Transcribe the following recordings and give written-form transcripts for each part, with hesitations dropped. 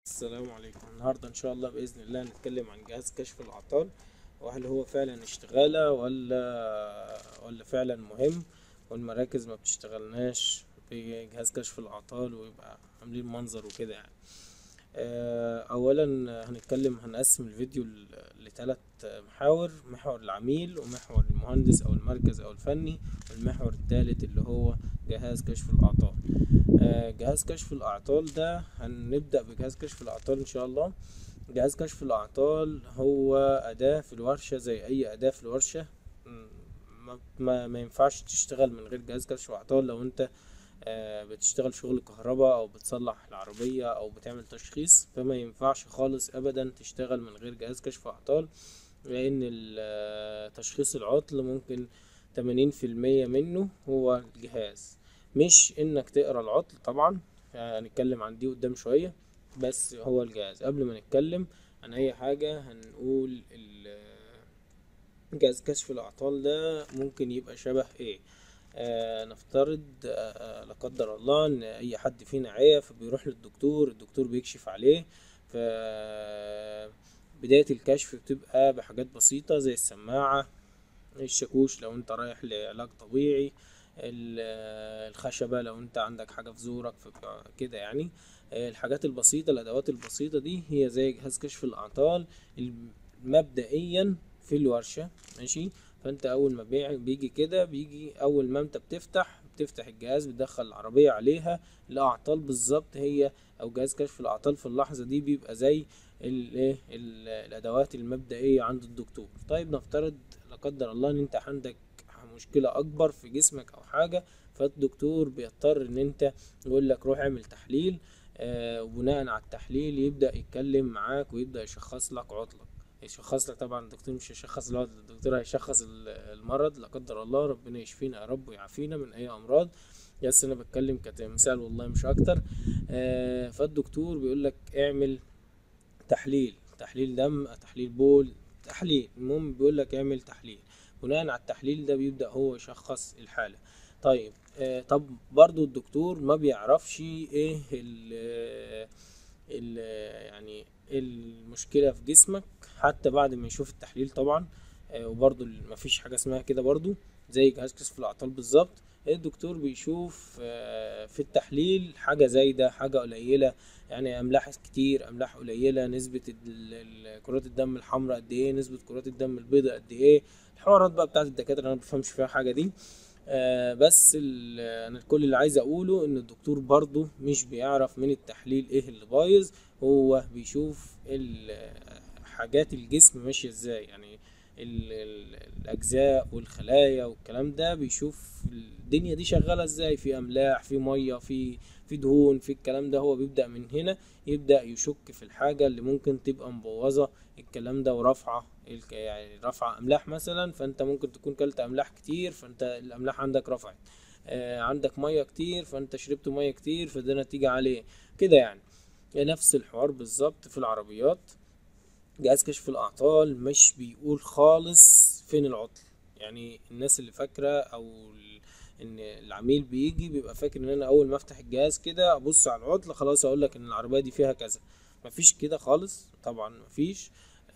السلام عليكم. النهاردة إن شاء الله بإذن الله هنتكلم عن جهاز كشف الأعطال، وهل هو فعلا اشتغالة ولا فعلا مهم، والمراكز ما بتشتغلناش بجهاز كشف الأعطال ويبقى عاملين منظر وكده يعني. أولا هنقسم الفيديو لثلاث محاور: محور العميل، ومحور المهندس أو المركز أو الفني، والمحور الثالث اللي هو جهاز كشف الأعطال. جهاز كشف الأعطال ده هنبدأ بجهاز كشف الأعطال إن شاء الله. جهاز كشف الأعطال هو أداة في الورشة زي أي أداة في الورشة. ما ينفعش تشتغل من غير جهاز كشف الأعطال. لو أنت بتشتغل شغل كهرباء أو بتصلح العربية أو بتعمل تشخيص، فما ينفعش خالص أبدا تشتغل من غير جهاز كشف أعطال، لأن تشخيص العطل ممكن 80% منه هو الجهاز، مش انك تقرا العطل. طبعا هنتكلم عن دي قدام شوية، بس هو الجهاز. قبل ما نتكلم عن اي حاجة هنقول جهاز كشف الاعطال ده ممكن يبقى شبه ايه. نفترض لا قدر الله ان اي حد فينا عيا، فبيروح للدكتور، الدكتور بيكشف عليه. ف بداية الكشف بتبقى بحاجات بسيطة زي السماعة، الشاكوش لو انت رايح لعلاج طبيعي، الخشبة لو انت عندك حاجة في زورك كده يعني. الحاجات البسيطة، الأدوات البسيطة دي هي زي جهاز كشف الأعطال مبدئيا في الورشة. ماشي. فانت أول ما بيجي كده، بيجي أول ما انت بتفتح الجهاز، بتدخل العربية عليها. الأعطال بالظبط هي، أو جهاز كشف الأعطال في اللحظة دي بيبقى زي الأدوات المبدئية عند الدكتور. طيب نفترض لا قدر الله ان انت عندك مشكلة اكبر في جسمك او حاجة، فالدكتور بيضطر ان انت يقول لك روح اعمل تحليل. وبناء على التحليل يبدأ يتكلم معاك ويبدأ يشخص لك عطلك. يشخص لك، طبعا الدكتور مش هيشخص العطل، الدكتور هيشخص المرض. لا قدر الله، ربنا يشفينا يا رب ويعافينا من اي امراض، بس انا بتكلم كمثال والله مش اكتر. فالدكتور بيقول لك اعمل تحليل دم، تحليل بول، المهم بيقول لك اعمل تحليل. بناء على التحليل ده بيبدأ هو يشخص الحالة. طيب طب برضو الدكتور ما بيعرفش ايه ال يعني المشكلة في جسمك حتى بعد ما يشوف التحليل طبعا. وبرضو مفيش حاجة اسمها كده برضو، زي جهاز كشف الأعطال بالظبط. الدكتور بيشوف في التحليل حاجة زايدة، حاجة قليلة، يعني املاح كتير، املاح قليله، نسبه كرات الدم الحمراء قد ايه، نسبه كرات الدم البيضاء قد ايه. الحوارات بقى بتاعت الدكاتره انا ما بفهمش فيها حاجه دي. بس انا كل اللي عايز اقوله ان الدكتور برضو مش بيعرف من التحليل ايه اللي بايظ، هو بيشوف حاجات الجسم ماشيه ازاي، يعني الاجزاء والخلايا والكلام ده، بيشوف الدنيا دي شغاله ازاي، في املاح، في ميه، في دهون، في الكلام ده. هو بيبدأ من هنا، يبدأ يشك في الحاجة اللي ممكن تبقى مبوظة الكلام ده ورافعة يعني رافعة أملاح مثلا. فأنت ممكن تكون كلت أملاح كتير، فأنت الأملاح عندك رفعت. عندك مية كتير، فأنت شربت مية كتير، فده نتيجة عليه كده يعني. نفس الحوار بالظبط في العربيات. جهاز كشف الأعطال مش بيقول خالص فين العطل. يعني الناس اللي فاكرة ان العميل بيبقى فاكر ان انا اول ما افتح الجهاز كده ابص على العطل خلاص اقول لك ان العربية دي فيها كذا. مفيش كده خالص، طبعا مفيش.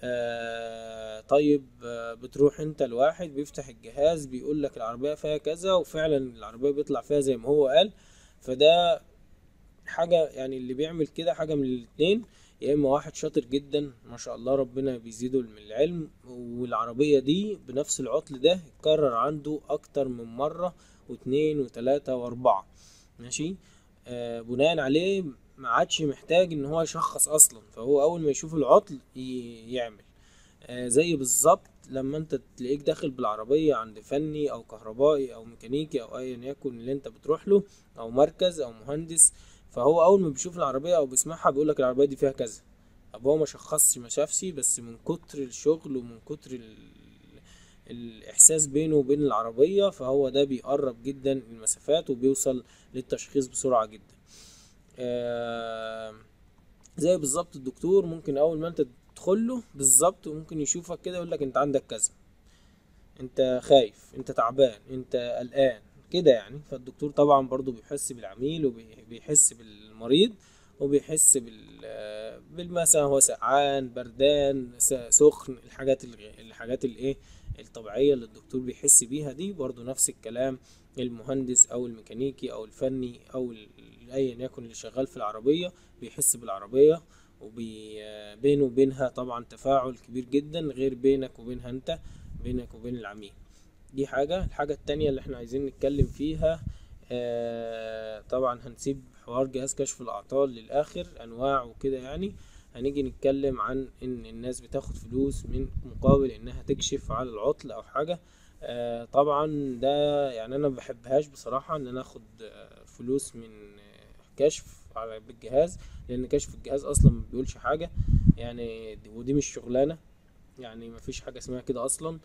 طيب بتروح انت لواحد بيفتح الجهاز بيقول لك العربية فيها كذا، وفعلا العربية بيطلع فيها زي ما هو قال. فده حاجة، يعني اللي بيعمل كده حاجة من الاتنين: يا اما واحد شاطر جدا ما شاء الله ربنا بيزيده من العلم، والعربية دي بنفس العطل ده اتكرر عنده اكتر من مرة، واتنين وتلاتة واربعة. ماشي. بناء عليه ما عادش محتاج ان هو يشخص اصلا، فهو اول ما يشوف العطل يعمل. زي بالظبط لما انت تلاقيك داخل بالعربية عند فني او كهربائي او ميكانيكي او ايا يكن اللي انت بتروح له، او مركز او مهندس. فهو اول ما بيشوف العربية او بيسمعها بيقولك العربية دي فيها كذا. طب هو ما شخصش، ما شافش، بس من كتر الشغل ومن كتر الاحساس بينه وبين العربية، فهو ده بيقرب جدا المسافات وبيوصل للتشخيص بسرعة جدا. زي بالظبط الدكتور ممكن اول ما انت تدخل له بالظبط وممكن يشوفك كده يقول لك انت عندك كذا، انت خايف، انت تعبان، انت قلقان كده يعني. فالدكتور طبعا برضو بيحس بالعميل وبيحس بالمريض، وبيحس مثلا هو سقعان بردان سخن، الحاجات الايه الطبيعية اللي الدكتور بيحس بيها دي. برضو نفس الكلام المهندس او الميكانيكي او الفني او ايا يكن اللي شغال في العربية بيحس بالعربية، وبينه وبينها طبعا تفاعل كبير جدا، غير بينك وبينها انت، بينك وبين العميل. دي الحاجة التانية اللي احنا عايزين نتكلم فيها. طبعا هنسيب حوار جهاز كشف الأعطال للآخر أنواع وكده يعني. هنيجي نتكلم عن إن الناس بتاخد فلوس من مقابل إنها تكشف على العطل أو حاجة. طبعا ده يعني أنا مبحبهاش بصراحة إن أنا آخد فلوس من كشف على بالجهاز، لأن كشف الجهاز أصلا ما بيقولش حاجة يعني، ودي مش شغلانة يعني، مفيش حاجة اسمها كده أصلا.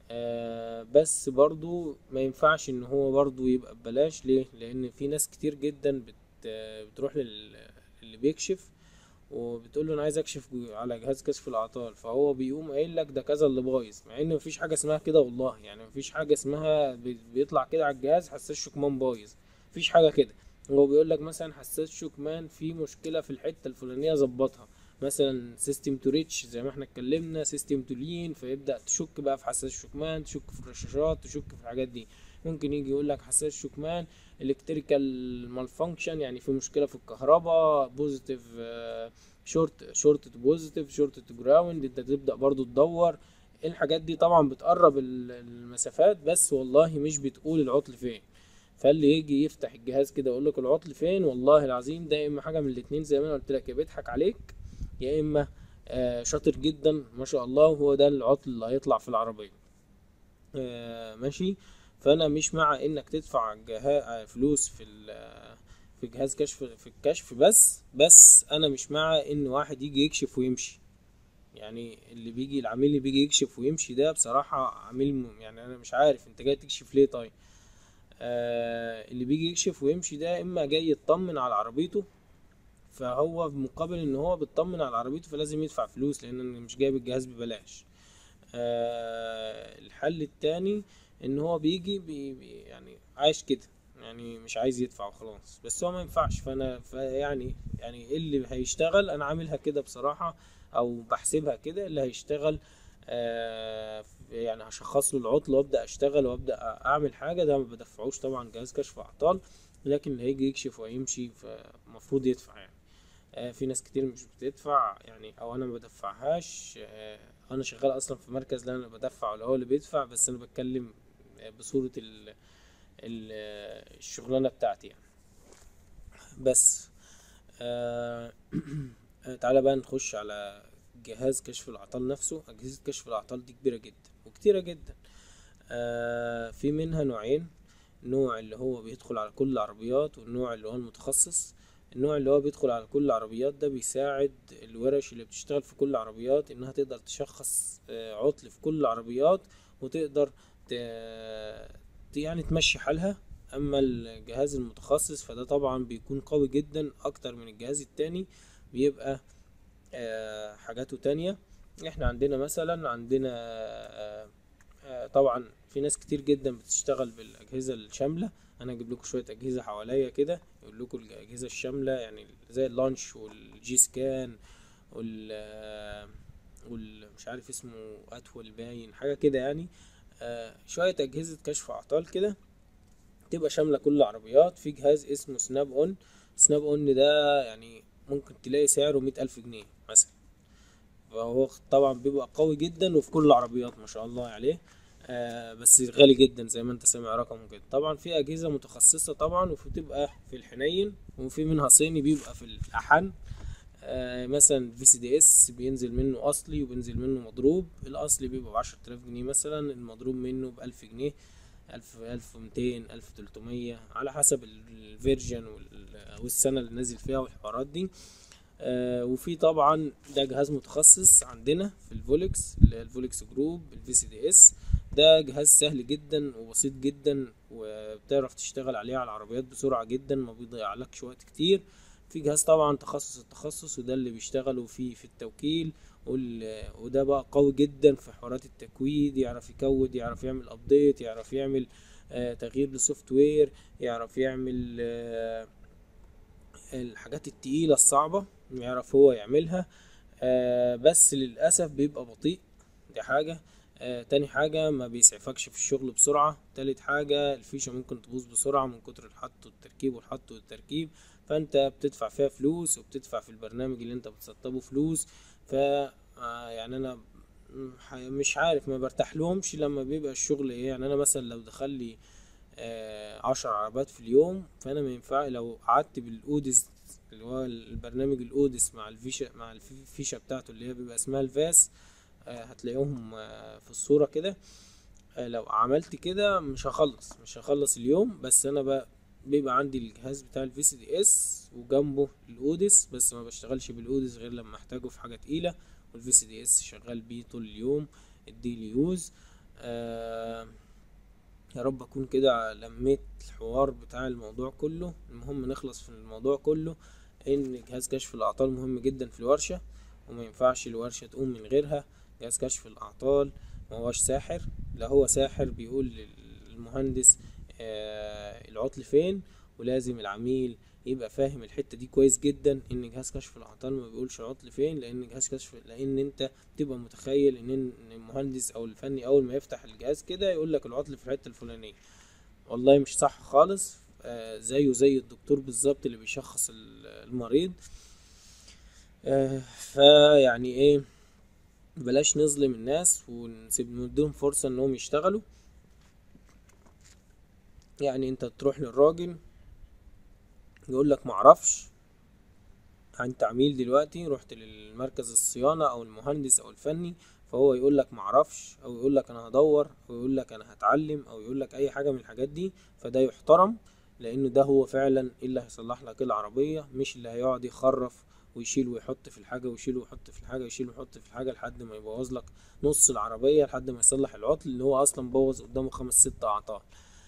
بس برضو ما ينفعش ان هو برضو يبقى ببلاش. ليه؟ لان في ناس كتير جدا بتروح اللي بيكشف وبتقول له انا عايز اكشف على جهاز كشف الاعطال، فهو بيقوم قايل لك ده كذا اللي بايظ، مع ان مفيش حاجه اسمها كده والله يعني. مفيش حاجه اسمها بيطلع كده على الجهاز حساس شكمان بايظ، مفيش حاجه كده. هو بيقول لك مثلا حساس شكمان في مشكله في الحته الفلانيه ظبطها، مثلا سيستم تو ريتش زي ما احنا اتكلمنا، سيستم تو لين، فيبدا تشك بقى في حساس شكمان، تشك في الرشاشات، تشك في الحاجات دي. ممكن يجي يقول لك حساس شكمان الكتريكال مالفانكشن، يعني في مشكله في الكهرباء، بوزيتيف شورت تو بوزيتيف، شورت تو جراوند. انت تبدا برضو تدور. الحاجات دي طبعا بتقرب المسافات، بس والله مش بتقول العطل فين. فاللي يجي يفتح الجهاز كده يقول لك العطل فين، والله العظيم ده يا اما حاجه من الاتنين زي ما انا قلت لك، يا بيضحك عليك، يا اما شاطر جدا ما شاء الله وهو ده العطل اللي هيطلع في العربيه. ماشي. فانا مش مع انك تدفع فلوس في جهاز كشف في الكشف، بس انا مش مع ان واحد يجي يكشف ويمشي. يعني العميل اللي بيجي يكشف ويمشي ده بصراحة عميل يعني انا مش عارف انت جاي تكشف ليه طيب. اللي بيجي يكشف ويمشي ده اما جاي يطمن على عربيته، فهو مقابل ان هو بيطمن على عربيته فلازم يدفع فلوس، لان انا مش جايب الجهاز ببلاش. الحل التاني ان هو بيجي يعني عايش كده، يعني مش عايز يدفع وخلاص، بس هو ما ينفعش. يعني إيه اللي هيشتغل؟ انا عاملها كده بصراحة، او بحسبها كده. اللي هيشتغل يعني هشخص له العطل وابدا اشتغل وابدا اعمل حاجة، ده ما بدفعوش طبعا جهاز كشف اعطال. لكن اللي هيجي يكشف ويمشي فمفروض يدفع يعني. في ناس كتير مش بتدفع يعني، او انا ما بدفعهاش. انا شغال اصلا في مركز لا انا بدفع ولا هو اللي بيدفع، بس انا بتكلم بصورة الشغلانة بتاعتي يعني. بس آه، تعالى بقى نخش على جهاز كشف الاعطال نفسه. اجهزة كشف الاعطال دي كبيرة جدا وكتيرة جدا. في منها نوعين: نوع اللي هو بيدخل على كل العربيات، والنوع اللي هو المتخصص. النوع اللي هو بيدخل على كل العربيات ده بيساعد الورش اللي بتشتغل في كل العربيات انها تقدر تشخص عطل في كل العربيات، وتقدر يعني تمشي حالها. اما الجهاز المتخصص فده طبعا بيكون قوي جدا اكتر من الجهاز التاني، بيبقى حاجاته تانية. احنا عندنا مثلا طبعا في ناس كتير جدا بتشتغل بالاجهزه الشامله. انا اجيب لكم شويه اجهزه حواليا كده يقول لكم الاجهزه الشامله، يعني زي اللانش والجي سكان مش عارف اسمه اتول باين حاجه كده يعني. شويه اجهزه كشف اعطال كده تبقى شامله كل العربيات. في جهاز اسمه سناب اون. سناب اون ده يعني ممكن تلاقي سعره 100,000 جنيه مثلا، فهو طبعا بيبقى قوي جدا وفي كل العربيات ما شاء الله عليه. بس غالي جدا زي ما انت سامع رقمه كده. طبعا في اجهزه متخصصه طبعا، وفي بتبقى في الحنين، وفي منها صيني بيبقى في الاحن. مثلا في سي دي اس بينزل منه اصلي وبينزل منه مضروب. الاصلي بيبقى ب10,000 جنيه مثلا، المضروب منه ب1000 جنيه، 1200 1300 على حسب الفيرجن والسنه اللي نازل فيها والحوارات دي. وفي طبعا ده جهاز متخصص عندنا في الفولكس، اللي هي الفولكس جروب الفي سي دي اس. ده جهاز سهل جدا وبسيط جدا، وبتعرف تشتغل عليه على العربيات بسرعة جدا، ما بيضيعلكش وقت كتير. في جهاز طبعا التخصص، وده اللي بيشتغلوا فيه في التوكيل، وده بقى قوي جدا في حوارات التكويد، يعرف يكود، يعرف يعمل ابديت، يعرف يعمل تغيير للسوفت وير، يعرف يعمل الحاجات التقيلة الصعبة يعرف هو يعملها. بس للأسف بيبقى بطيء، دي حاجة. تاني حاجة ما بيسعفكش في الشغل بسرعة. تالت حاجة الفيشة ممكن تبوظ بسرعة من كتر الحط والتركيب والحط والتركيب، فانت بتدفع فيها فلوس وبتدفع في البرنامج اللي انت بتسطبه فلوس. ف يعني انا مش عارف، ما برتاح لهمش لما بيبقى الشغل ايه. يعني انا مثلا لو دخل لي 10 عربات في اليوم، فانا ما ينفع لو قعدت بالاوديس اللي هو البرنامج الاوديس مع الفيشة، مع الفيشة بتاعته اللي هي بيبقى اسمها الفاس. هتلاقيهم في الصورة كده. لو عملت كده مش هخلص اليوم. بس انا بيبقى عندي الجهاز بتاع الفي سي دي اس وجنبه الاوديس، بس ما بشتغلش بالاوديس غير لما احتاجه في حاجة تقيلة، والفي سي دي اس شغال بيه طول اليوم الديلي يوز. آه يا رب اكون كده لميت الحوار بتاع الموضوع كله. المهم نخلص في الموضوع كله، ان جهاز كشف الاعطال مهم جدا في الورشة، وما ينفعش الورشة تقوم من غيرها. جهاز كشف الاعطال ما هوش ساحر. لا هو ساحر بيقول للمهندس العطل فين، ولازم العميل يبقى فاهم الحتة دي كويس جدا، ان جهاز كشف الاعطال ما بيقولش العطل فين. لان انت تبقى متخيل ان المهندس او الفني اول ما يفتح الجهاز كده يقول لك العطل في الحته الفلانيه. والله مش صح خالص. زيه زي الدكتور بالظبط اللي بيشخص المريض. فيعني ايه، بلاش نظلم الناس ونسيب نديهم فرصه انهم يشتغلوا. يعني انت تروح للراجل يقول لك معرفش، انت عميل دلوقتي رحت للمركز الصيانة او المهندس او الفني، فهو يقول لك معرفش، او يقول لك انا هدور، او يقول لك انا هتعلم، او يقول لك اي حاجة من الحاجات دي، فده يحترم. لان ده هو فعلا اللي هيصلح لك العربية، مش اللي هيقعد يخرف ويشيل ويحط في الحاجة ويشيل ويحط في الحاجة ويشيل ويحط في الحاجة لحد ما يبوظ لك نص العربية، لحد ما يصلح العطل اللي هو اصلا بوظ قدامه 5 6 اعطال.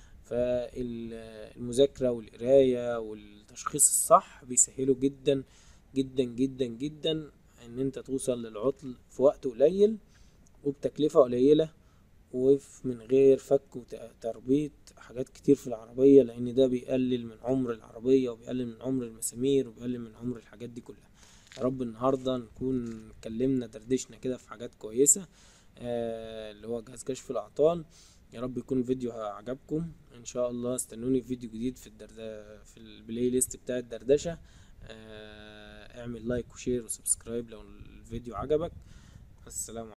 فالمذاكرة والقراية والتشخيص الصح بيسهلوا جدا جدا جدا جدا ان انت توصل للعطل في وقت قليل وبتكلفة قليلة، من غير فك وتربيط حاجات كتير في العربية، لان ده بيقلل من عمر العربية وبيقلل من عمر المسامير وبيقلل من عمر الحاجات دي كلها. يا رب النهاردة نكون اتكلمنا دردشنا كده في حاجات كويسة، اللي هو جهاز كشف الأعطال. يا رب يكون الفيديو عجبكم. ان شاء الله استنوني في فيديو جديد في البلاي ليست بتاع الدردشة. اعمل لايك وشير وسبسكرايب لو الفيديو عجبك. السلام عليكم.